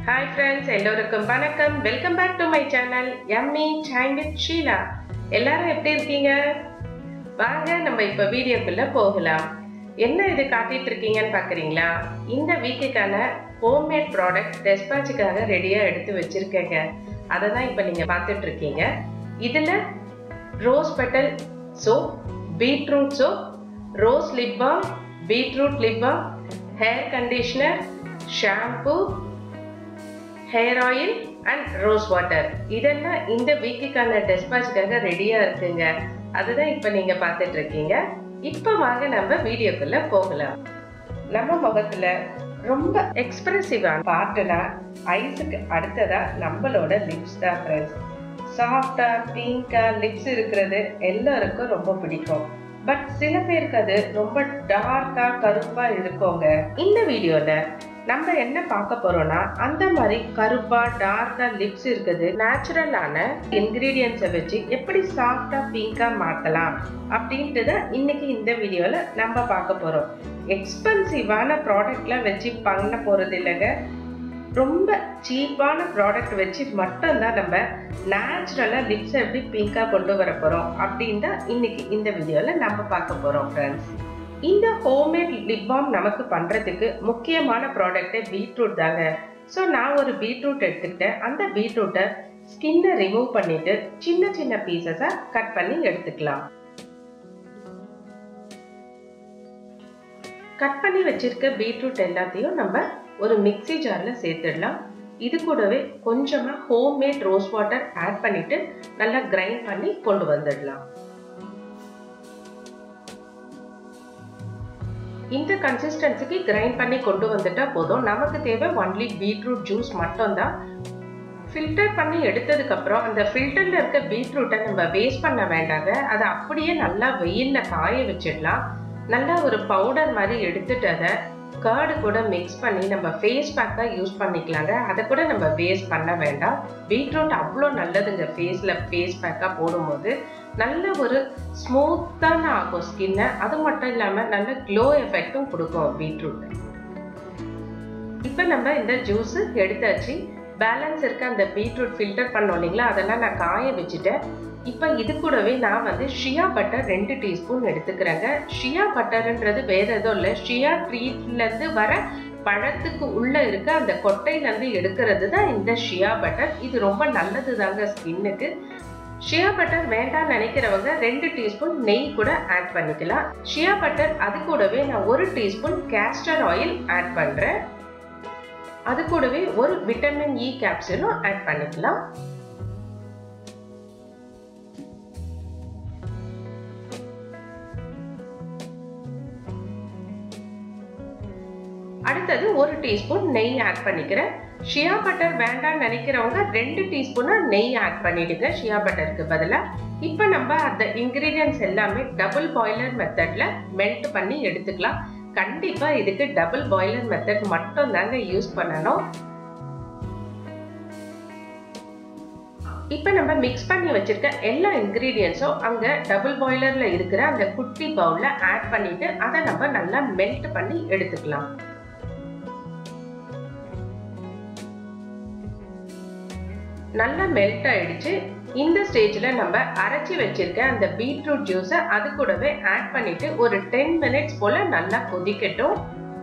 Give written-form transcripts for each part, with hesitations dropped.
Hi friends, எல்லோருக்கும் வணக்கம். Welcome back to my channel Yummy Time with Sheila. எல்லாரும் எப்படி இருக்கீங்க? வாங்க நம்ம இப்ப வீடியோக்குள்ள போகலாம். என்ன இது காட்டிட்டு இருக்கீங்கன்னு பாக்குறீங்களா? இந்த வீக்குக்கான ஹோம்மேட் ப்ராடக்ட் டெஸ்பாட்சுக்காக ரெடியா எடுத்து வச்சிருக்கேங்க. அதை தான் இப்ப நீங்க பார்த்துட்டு இருக்கீங்க. இதுல rose petal soap, beetroot soap, rose lip balm, beetroot lip balm, hair conditioner, shampoo, hair oil and rose water இதெல்லாம் இந்த வீக்குக்கான டெஸ்பாட்சுக்காக ரெடியா இருக்குங்க. அதுதான் இப்ப நீங்க பார்த்துட்டு இருக்கீங்க. இப்ப வாங்க நம்ம வீடியோக்குள்ள போகலாம். நம்ம முகத்துல ரொம்ப எக்ஸ்பிரசிவான பார்ட்னா ஐஸுக்கு அடுத்ததா நம்மளோட லிப்ஸ் தான் ஃப்ரெண்ட்ஸ். சாஃப்டா பிங்கா லிப்ஸ் இருக்கிறது எல்லாருக்கும் ரொம்ப பிடிக்கும். பட் சில பேருக்கு அது ரொம்ப டார்க்கா கருப்பா இருக்குங்க. இந்த வீடியோல நம்ம என்ன பார்க்க போறோம்னா அந்த மாதிரி கருப்பா டார்க்கா லிப்ஸ் இருக்குது நேச்சுரலான இன்கிரீடியன்ஸை வச்சு எப்படி சாஃப்டா பிங்கா மாத்தலாம் அப்படின்ட்டு தான் இன்னைக்கு இந்த வீடியோல நம்ம பார்க்க போறோம். எக்ஸ்பென்சிவான ப்ராடக்ட்லாம் வச்சு பண்ண போறது இல்லைங்க. ரொம்ப சீப்பான ப்ராடக்ட் வச்சு மட்டும்தான் நம்ம நேச்சுரலா லிப்ஸை எப்படி பிங்கா கொண்டு வர போறோம் அப்படின்னு தான் இன்னைக்கு இந்த வீடியோல நம்ம பார்க்க போறோம் ஃப்ரெண்ட்ஸ். இந்த ஹோம்மேட் லிப் பாம் நமக்கு பண்றதுக்கு முக்கியமான ப்ராடக்ட் பீட்ரூட் தாங்க. ஸோ நான் ஒரு பீட்ரூட் எடுத்துக்கிட்டேன். அந்த பீட்ரூட்டை ஸ்கின்னை ரிமூவ் பண்ணிட்டு சின்ன சின்ன பீசஸா கட் பண்ணி எடுத்துக்கலாம். கட் பண்ணி வச்சிருக்க பீட்ரூட் எல்லாத்தையும் நம்ம ஒரு மிக்ஸி ஜார்ல சேர்த்துடலாம். இது கூடவே கொஞ்சமா ஹோம்மேட் ரோஸ் வாட்டர் ஆட் பண்ணிட்டு நல்லா கிரைண்ட் பண்ணி கொண்டு வந்துடலாம். இந்த கன்சிஸ்டன்சிக்கு கிரைண்ட் பண்ணி கொண்டு வந்துட்டா போதும். நமக்கு தேவை ஒன்லி பீட்ரூட் ஜூஸ் மட்டும்தான். ஃபில்டர் பண்ணி எடுத்ததுக்கு அப்புறம் அந்த ஃபில்டர்ல இருக்க பீட்ரூட்டை நம்ம வேஸ்ட் பண்ண வேண்டாங்க. அதை அப்படியே நல்லா வெயில்ல காய வச்சிடலாம். நல்லா ஒரு பவுடர் மாதிரி எடுத்துட்டு அதை கர்டு கூட மிக்ஸ் பண்ணி நம்ம ஃபேஸ் பேக்காக யூஸ் பண்ணிக்கலாங்க. அதை கூட நம்ம வேஸ்ட் பண்ண வேண்டாம். பீட்ரூட் அவ்வளோ நல்லதுங்க. ஃபேஸ் பேக்காக போடும்போது நல்ல ஒரு ஸ்மூத்தான ஆகும் ஸ்கின்னை. அது மட்டும் இல்லாமல் நல்ல க்ளோ எஃபெக்டும் கொடுக்கும் பீட்ரூட். இப்போ நம்ம இந்த ஜூஸு எடுத்தாச்சு. பேலன்ஸ் இருக்க அந்த பீட்ரூட் ஃபில்டர் பண்ணோம் இல்லைங்களா, அதெல்லாம் நான் காய வச்சுட்டேன். இப்போ இது கூடவே நான் ஷியா பட்டர் 2 டீஸ்பூன் எடுத்துக்கிறேங்க. ஷியா பட்டர்ன்றது வேற எதுவும் இல்லை, ஷியா ட்ரீட்லேருந்து வர பழத்துக்கு உள்ள இருக்க அந்த கொட்டையிலேருந்து எடுக்கிறது தான் இந்த ஷியா பட்டர். இது ரொம்ப நல்லது தாங்க ஸ்கின்னுக்கு. ஷியா பட்டர் வேண்டாம் நினைக்கிறவங்க 2 டீஸ்பூன் நெய் கூட ஆட் பண்ணிக்கலாம். ஷியா பட்டர் அது கூடவே நான் 1 டீஸ்பூன் கேஸ்டர் ஆயில் ஆட் பண்ணுறேன். அது கூடவே ஒரு விட்டமின் இ கேப்சூலும் ஆட் பண்ணிக்கலாம். அடுத்தது 1 டீஸ்பூன் நெய் ஆட் பண்ணிக்கிறேன். ஷியா பட்டர் வேண்டாம் நினைக்கிறவங்க 2 டீஸ்பூனா நெய் ஆட் பண்ணிடுங்க ஷியா பட்டருக்கு பதிலாக. இப்போ நம்ம அந்த இன்கிரீடியன்ஸ் எல்லாமே டபுள் பாய்லர் மெத்தட்ல மெல்ட் பண்ணி எடுத்துக்கலாம். கண்டிப்பா இதுக்கு டபுள் பாய்லர் மெத்தட் மட்டும் தாங்க யூஸ் பண்ணணும். இப்போ நம்ம மிக்ஸ் பண்ணி வச்சிருக்க எல்லா இன்கிரீடியன்ஸும் அங்க டபுள் பாய்லர்ல இருக்கிற அந்த குட்டி பவுல்ல ஆட் பண்ணிட்டு அதை நம்ம நல்லா மெல்ட் பண்ணி எடுத்துக்கலாம். நல்லா மெல்ட் ஆயிடுச்சு. இந்த ஸ்டேஜ்ல நம்ம அரைச்சி வச்சிருக்க அந்த பீட்ரூட் ஜூஸை அது கூடவே ஆட் பண்ணிட்டு ஒரு 10 மினிட்ஸ் போல நல்லா கொதிக்கட்டும்.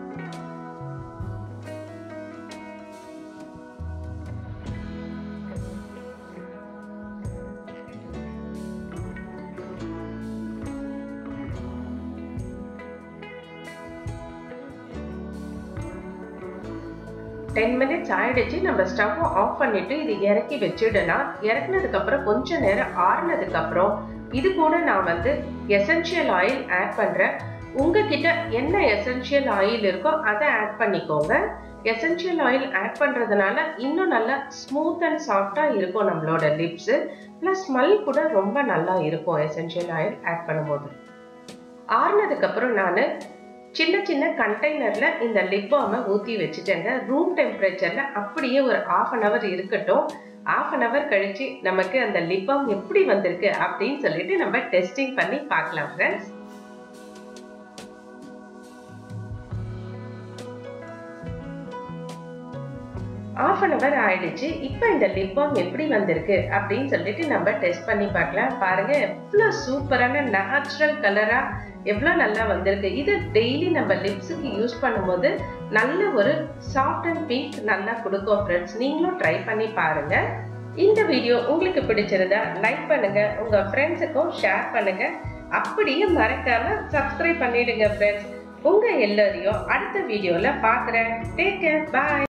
டென் மினிட்ஸ் ஆயிடுச்சு. நம்ம ஸ்டவ் ஆஃப் பண்ணிட்டு இது இறக்கி வச்சிடலாம். இறக்குனதுக்கு அப்புறம் கொஞ்ச நேரம் ஆறுனதுக்கு அப்புறம் இது கூட நான் எசென்ஷியல் ஆயில் ஆட் பண்றேன். உங்ககிட்ட என்ன எசென்ஷியல் ஆயில் இருக்கோ அதை ஆட் பண்ணிக்கோங்க. எசென்ஷியல் ஆயில் ஆட் பண்றதுனால இன்னும் நல்லா ஸ்மூத் அண்ட் சாஃப்டா இருக்கும் நம்மளோட லிப்ஸ். பிளஸ் ஸ்மெல் கூட ரொம்ப நல்லா இருக்கும் எசென்ஷியல் ஆயில் ஆட் பண்ணும்போது. ஆறுனதுக்கு அப்புறம் நான் சின்ன சின்ன கண்டெய்னர்ல இந்த லிப் பாமை ஊற்றி வச்சுட்டேங்க. ரூம் டெம்பரேச்சர்ல அப்படியே ஒரு 1/2 an hour இருக்கட்டும். 1/2 an hour கழிச்சு நமக்கு அந்த லிப் பாம் எப்படி வந்திருக்கு அப்படின்னு சொல்லிட்டு நம்ம டெஸ்டிங் பண்ணி பார்க்கலாம் ஃப்ரெண்ட்ஸ். half an hour ஆயிடுச்சு. இப்போ இந்த லிப் பாம் எப்படி வந்திருக்கு அப்படின்னு சொல்லிட்டு நம்ம டெஸ்ட் பண்ணி பார்க்கலாம். பாருங்க எவ்வளோ சூப்பரான நேச்சுரல் கலரா எவ்வளோ நல்லா வந்திருக்கு. இது டெய்லி நம்ம லிப்ஸுக்கு யூஸ் பண்ணும்போது நல்ல ஒரு சாஃப்ட் அண்ட் பிங்க் நல்லா கொடுக்கும் ஃப்ரெண்ட்ஸ். நீங்களும் ட்ரை பண்ணி பாருங்க. இந்த வீடியோ உங்களுக்கு பிடிச்சிருந்தா லைக் பண்ணுங்க, உங்க ஃப்ரெண்ட்ஸுக்கும் ஷேர் பண்ணுங்க. அப்படியே மறக்காம சப்ஸ்கிரைப் பண்ணிடுங்க ஃப்ரெண்ட்ஸ். உங்க எல்லாரையும் அடுத்த வீடியோல பார்க்குறேன். டேக் கேர், பாய்.